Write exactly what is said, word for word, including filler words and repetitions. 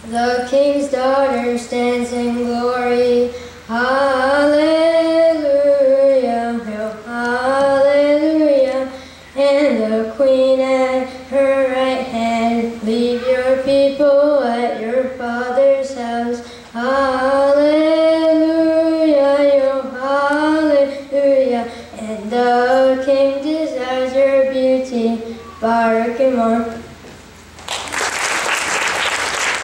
The king's daughter stands in glory. Hallelujah, hail, hallelujah. And the queen at her right hand. Leave your people at your father's house. Hallelujah, yo, hallelujah. And the king desires your beauty. Barak